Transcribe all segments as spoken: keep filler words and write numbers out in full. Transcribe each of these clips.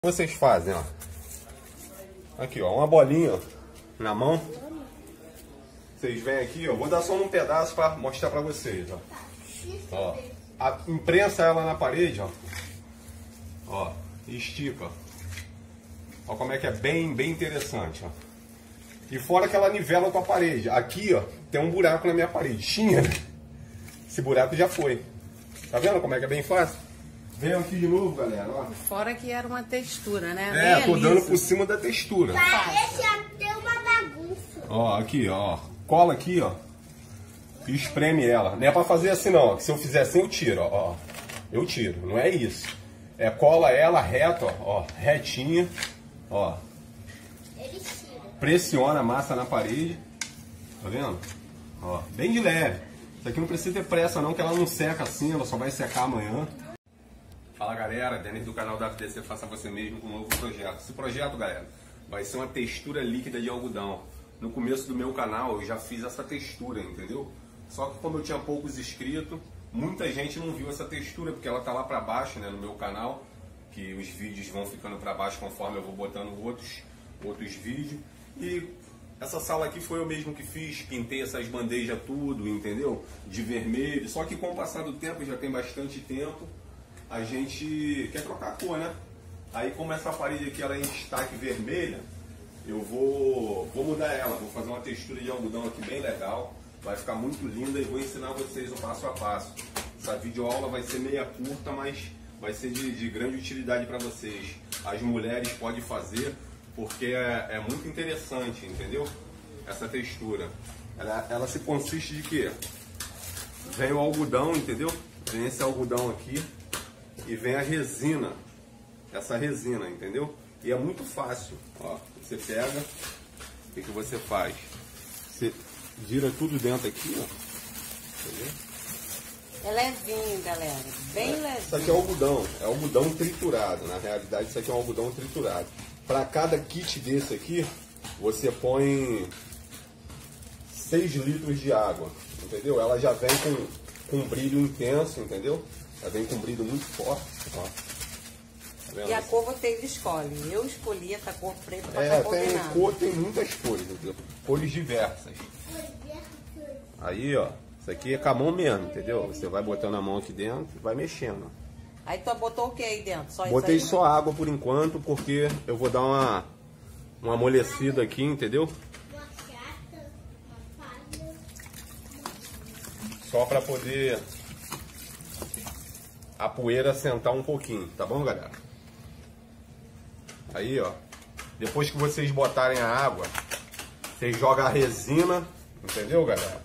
Vocês fazem, ó. Aqui, ó, uma bolinha ó, na mão. Vocês vêm aqui, ó. Vou dar só um pedaço para mostrar para vocês, ó. Ó, a, imprensa ela na parede, ó. Ó, e estica. Ó como é que é bem, bem interessante, ó. E fora que ela nivela com a parede. Aqui, ó, tem um buraco na minha parede. Tinha, né? Esse buraco já foi. Tá vendo como é que é bem fácil? Vem aqui de novo, galera, ó. Fora que era uma textura, né? É, bem tô liso. dando por cima da textura. Parece até uma bagunça. Ó, aqui, ó. Cola aqui, ó. E espreme ela. Não é pra fazer assim, não. Se eu fizer assim, eu tiro, ó. ó. Eu tiro. Não é isso. É cola ela reta, ó. ó retinha. Ó. Pressiona a massa na parede. Tá vendo? Ó. Bem de leve. Isso aqui não precisa ter pressa, não, que ela não seca assim. Ela só vai secar amanhã. Fala, galera. Denis do canal da F D C Faça Você Mesmo com um novo projeto. Esse projeto, galera, vai ser uma textura líquida de algodão. No começo do meu canal eu já fiz essa textura, entendeu? Só que como eu tinha poucos inscritos, muita gente não viu essa textura, porque ela tá lá pra baixo, né, no meu canal, que os vídeos vão ficando pra baixo conforme eu vou botando outros, outros vídeos. E essa sala aqui foi eu mesmo que fiz, pintei essas bandejas tudo, entendeu? De vermelho, só que com o passar do tempo, já tem bastante tempo, a gente quer trocar a cor, né? Aí como essa parede aqui ela é em destaque vermelha, eu vou, vou mudar ela, vou fazer uma textura de algodão aqui bem legal, vai ficar muito linda e vou ensinar vocês o passo a passo. Essa videoaula vai ser meia curta, mas vai ser de, de grande utilidade para vocês. As mulheres podem fazer, porque é, é muito interessante, entendeu? Essa textura. Ela, ela se consiste de quê? Vem o algodão, entendeu? Vem esse algodão aqui e vem a resina. Essa resina, entendeu? E é muito fácil, ó. Você pega, o que, que você faz? Você vira tudo dentro aqui, ó. Entendeu? É levinho, galera. Bem é. levinho. Isso aqui é algodão, é algodão triturado. Na realidade, isso aqui é um algodão triturado. Para cada kit desse aqui, você põe seis litros de água, entendeu? Ela já vem com, com um brilho intenso, entendeu? Ela vem com um brilho muito forte, ó. Tá e a cor você escolhe. Eu escolhi essa cor preta para É, estar tem combinando. cor, tem muitas cores, entendeu? Cores diversas. Aí, ó, isso aqui é com a mão mesmo, entendeu? Você vai botando a mão aqui dentro e vai mexendo. Aí tu botou o que aí dentro? Só Botei isso aí? só água por enquanto, porque eu vou dar uma, uma amolecida aqui, entendeu? Só para poder a poeira sentar um pouquinho, tá bom, galera? Aí, ó, depois que vocês botarem a água, vocês jogam a resina, entendeu, galera?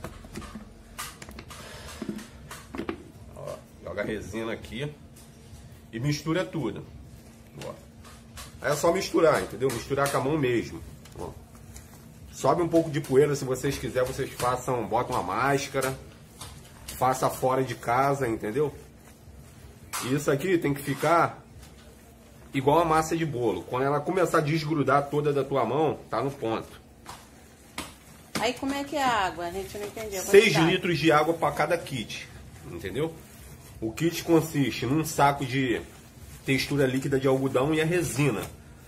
Ó, joga a resina aqui e mistura tudo. Ó. Aí é só misturar, entendeu? Misturar com a mão mesmo. Ó. Sobe um pouco de poeira, se vocês quiserem, vocês façam, botam uma máscara, faça fora de casa, entendeu? E isso aqui tem que ficar igual a massa de bolo. Quando ela começar a desgrudar toda da tua mão, tá no ponto. Aí como é que é a água? A gente não entendeu. seis litros de água para cada kit, entendeu? O kit consiste num saco de textura líquida de algodão e a resina.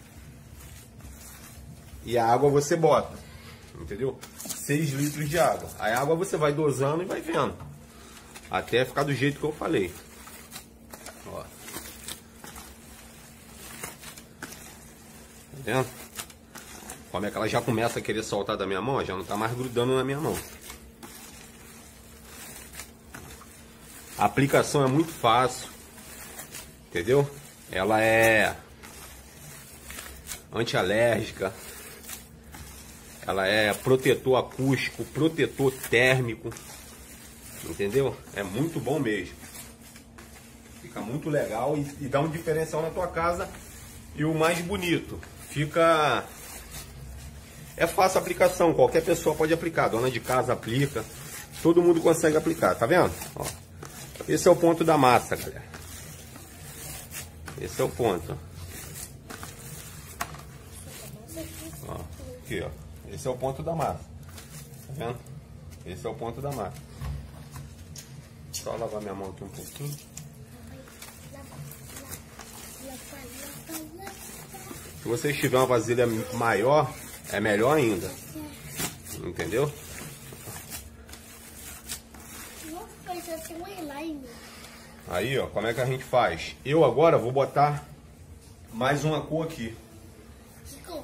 E a água você bota, entendeu? seis litros de água. A água você vai dosando e vai vendo. Até ficar do jeito que eu falei. Ó. Tá vendo? Como é que ela já começa a querer soltar da minha mão? Já não tá mais grudando na minha mão. A aplicação é muito fácil. Entendeu? Ela é antialérgica. Ela é protetor acústico, protetor térmico. Entendeu? É muito bom mesmo. Fica muito legal e, e dá um diferencial na tua casa. E o mais bonito, fica... É fácil a aplicação, qualquer pessoa pode aplicar. Dona de casa aplica, todo mundo consegue aplicar, tá vendo? Ó, esse é o ponto da massa, galera. Esse é o ponto. Ó, aqui, ó. Esse é o ponto da massa. Tá vendo? Esse é o ponto da massa. Só lavar minha mão aqui um pouquinho. Se vocês tiverem uma vasilha maior, é melhor ainda. Entendeu? Aí, ó, como é que a gente faz? Eu agora vou botar mais uma cor aqui. Que cor?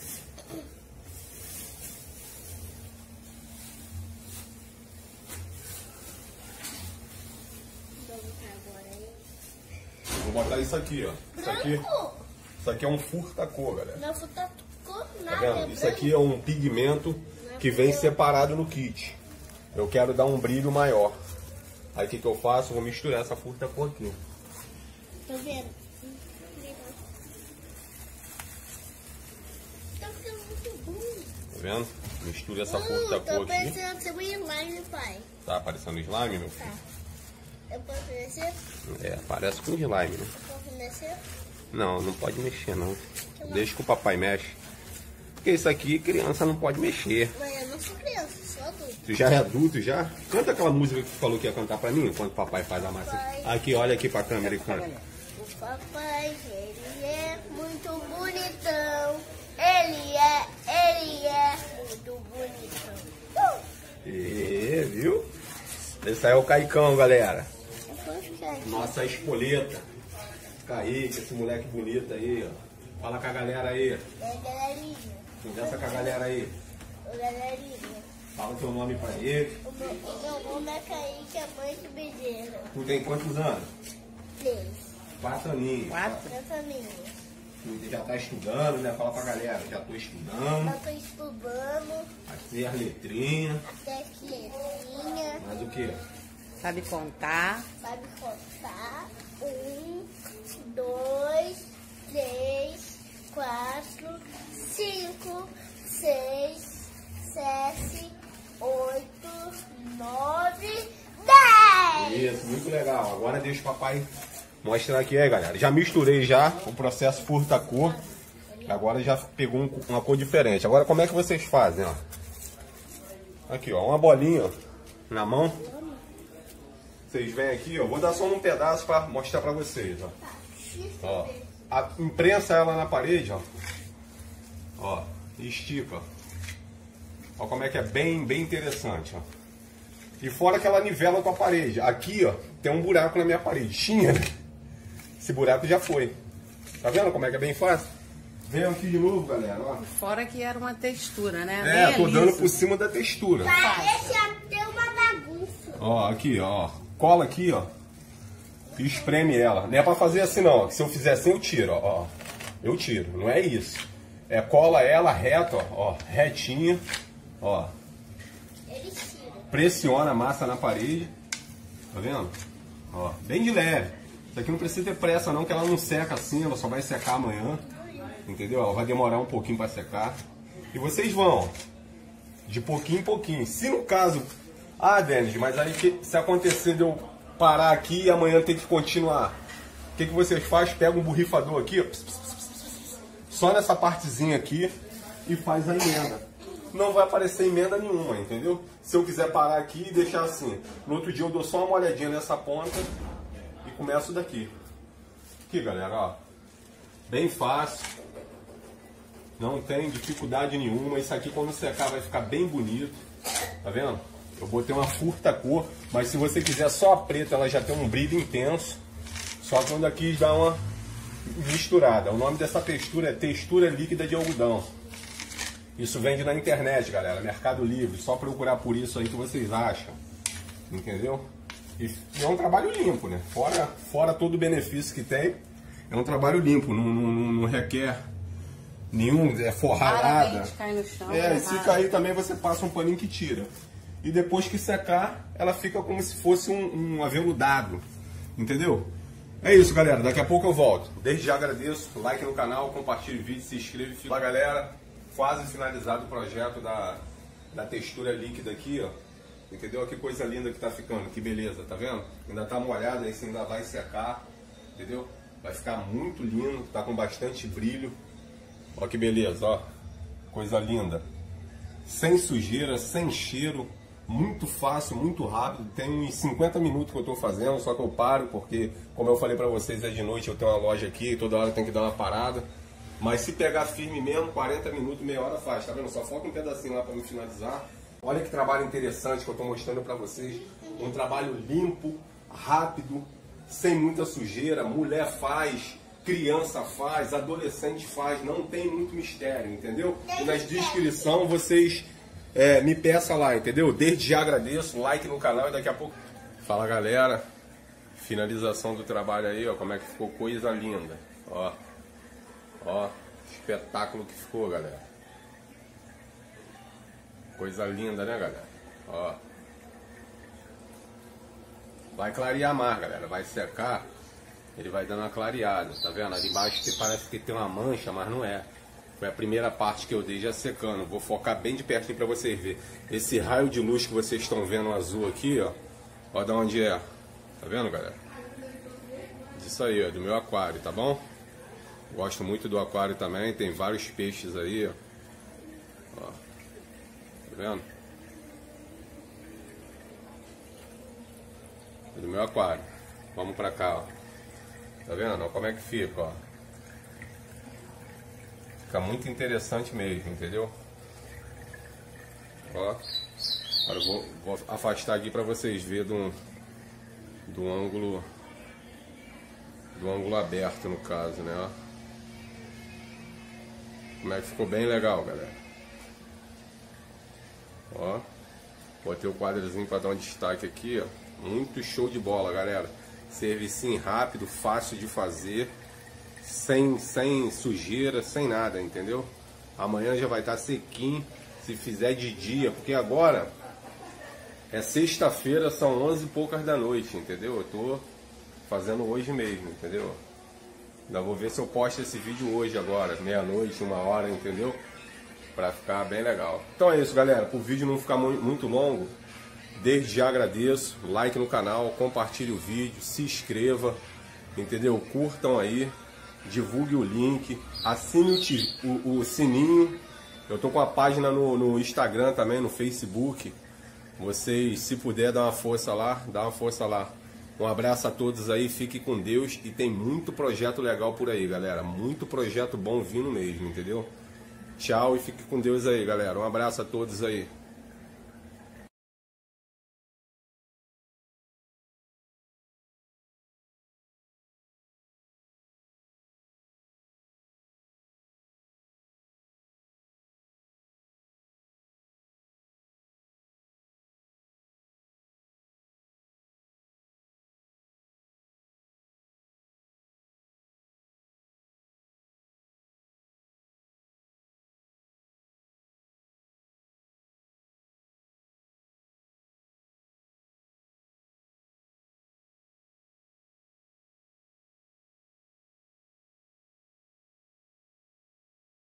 Vou botar isso aqui, ó. Isso aqui, isso aqui é um furta-cor, galera. Não, furta-cor nada. Tá vendo? Isso aqui é um pigmento que vem separado no kit. Eu quero dar um brilho maior. Aí o que, que eu faço? Vou misturar essa furta-cor aqui. Tá vendo? Tá ficando muito bom. Tá vendo? Mistura essa Hum, furta-cor tá aqui. parecendo ser um slime, pai. Tá aparecendo slime, meu filho? Tá. Eu posso mexer? É, parece com slime, né? Eu posso mexer? Não, não pode mexer, não. Deixa que o papai mexe. Porque isso aqui, criança não pode mexer. Mas eu não sou criança, sou adulto. Tu já é adulto, já? Canta aquela música que tu falou que ia cantar pra mim, enquanto o papai faz a massa. Papai. Aqui, olha aqui pra câmera e canta. O papai, ele é muito bonitão. Ele é, ele é muito bonitão. E, viu? Esse aí é o Caicão, galera. Eu vou ficar aqui. Nossa espoleta. Kaique, esse moleque bonito aí, ó. Fala com a galera aí. É, galerinha. Conversa com a galera aí. Ô, galerinha. Fala o teu nome pra ele. O meu, o meu nome é Kaique, a mãe de Bezerra. Tu tem quantos anos? Três. Quatro aninhos. Quatro? Minha família. Tu já tá estudando, né? Fala pra galera. Já tô estudando. Eu tô estudando. Aqui as letrinhas. Até que letrinha. Mais o quê? Sabe contar? Sabe contar? Um, dois, três, quatro, cinco, seis, sete, oito, nove, dez. Isso, muito legal. Agora deixa o papai mostrar aqui aí, galera. Já misturei já o processo furta-cor. Agora já pegou um- uma cor diferente. Agora como é que vocês fazem, ó? Aqui, ó, uma bolinha ó, na mão. Vocês vêm aqui, ó. Vou dar só um pedaço para mostrar para vocês, ó. Ó, a, imprensa ela na parede, ó. Ó, e estica. Ó como é que é bem, bem interessante, ó. E fora que ela nivela com a parede. Aqui, ó, tem um buraco na minha parede. Tinha. Esse buraco já foi. Tá vendo como é que é bem fácil? Vem aqui de novo, galera, ó. Fora que era uma textura, né? É, Bem tô dando liso. por cima da textura. Parece até uma bagunça. Ó, aqui, ó. Cola aqui, ó. E espreme ela. Não é pra fazer assim, não. ó. Se eu fizer assim, eu tiro, ó. ó. Eu tiro. Não é isso. É cola ela reta, ó. ó retinha. Ó. Ele tira. Pressiona a massa na parede. Tá vendo? Ó. Bem de leve. Isso aqui não precisa ter pressa, não, que ela não seca assim. Ela só vai secar amanhã. Entendeu? Ela vai demorar um pouquinho pra secar. E vocês vão, ó. De pouquinho em pouquinho. Se no caso... Ah, Denis, mas aí que, se acontecer de eu parar aqui e amanhã ter que continuar, o que, que vocês fazem? Pega um borrifador aqui, ó, só nessa partezinha aqui e faz a emenda. Não vai aparecer emenda nenhuma, entendeu? Se eu quiser parar aqui e deixar assim, no outro dia eu dou só uma olhadinha nessa ponta e começo daqui. Aqui, galera, ó. Bem fácil. Não tem dificuldade nenhuma. Isso aqui quando secar vai ficar bem bonito. Tá vendo? Eu botei uma furta-cor, mas se você quiser só a preta, ela já tem um brilho intenso. Só que quando aqui dá uma misturada. O nome dessa textura é textura líquida de algodão. Isso vende na internet, galera, Mercado Livre. Só procurar por isso aí que vocês acham. Entendeu? E é um trabalho limpo, né? Fora, fora todo o benefício que tem, é um trabalho limpo. Não, não, não requer nenhum é, forrar nada. Raramente cai no chão. É, e se raro. cair também você passa um paninho que tira. E depois que secar, ela fica como se fosse um, um aveludado. Entendeu? É isso, galera. Daqui a pouco eu volto. Desde já agradeço. Like no canal, compartilhe o vídeo, se inscreve. Fala, galera. Quase finalizado o projeto da, da textura líquida aqui, ó. Entendeu? Que coisa linda que tá ficando. Que beleza, tá vendo? Ainda tá molhado, aí você ainda vai secar. Entendeu? Vai ficar muito lindo. Tá com bastante brilho. Ó que beleza, ó. Coisa linda. Sem sujeira, sem cheiro. muito fácil, muito rápido. Tem uns cinquenta minutos que eu estou fazendo, só que eu paro porque, como eu falei para vocês, é de noite, eu tenho uma loja aqui, toda hora tem que dar uma parada. Mas se pegar firme mesmo, quarenta minutos, meia hora faz, tá vendo? Só falta um pedacinho lá para me finalizar. Olha que trabalho interessante que eu estou mostrando para vocês. Um trabalho limpo, rápido, sem muita sujeira. Mulher faz, criança faz, adolescente faz, não tem muito mistério, entendeu? E na descrição vocês é, me peçam lá, entendeu? Desde já agradeço, like no canal e daqui a pouco... Fala galera, finalização do trabalho aí, ó, como é que ficou, coisa linda, ó. Ó, espetáculo que ficou, galera. Coisa linda, né, galera? Ó. Vai clarear mais, galera. Vai secar. Ele vai dando uma clareada, tá vendo? Ali embaixo que parece que tem uma mancha, mas não é. Foi a primeira parte que eu dei já secando. Vou focar bem de pertinho pra vocês verem. Esse raio de luz que vocês estão vendo azul aqui, ó. Ó de onde é. Tá vendo, galera? Disso aí, ó. Do meu aquário, tá bom? Gosto muito do aquário também. Tem vários peixes aí, ó. Ó. Tá vendo? É do meu aquário. Vamos pra cá, ó. Tá vendo? Ó, como é que fica, ó. Fica muito interessante mesmo, entendeu? Ó. Agora eu vou, vou afastar aqui pra vocês verem do, do ângulo do ângulo aberto, no caso, né? Ó. Como é que ficou bem legal, galera. Ó. Botei o quadrozinho pra dar um destaque aqui, ó. Muito show de bola, galera. Servicinho rápido, fácil de fazer, sem, sem sujeira, sem nada, entendeu? Amanhã já vai estar sequinho, se fizer de dia, porque agora é sexta-feira, são onze e poucas da noite, entendeu? Eu tô fazendo hoje mesmo, entendeu? Ainda vou ver se eu posto esse vídeo hoje agora, meia-noite, uma hora, entendeu? Pra ficar bem legal. Então é isso, galera. Para o vídeo não ficar muito longo, desde já agradeço, like no canal, compartilhe o vídeo, se inscreva, entendeu? Curtam aí, divulgue o link, assine o, o, o sininho. Eu tô com a página no, no Instagram também, no Facebook. Vocês, se puder, dar uma força lá, dá uma força lá. Um abraço a todos aí, fique com Deus e tem muito projeto legal por aí, galera. Muito projeto bom vindo mesmo, entendeu? Tchau e fique com Deus aí, galera. Um abraço a todos aí.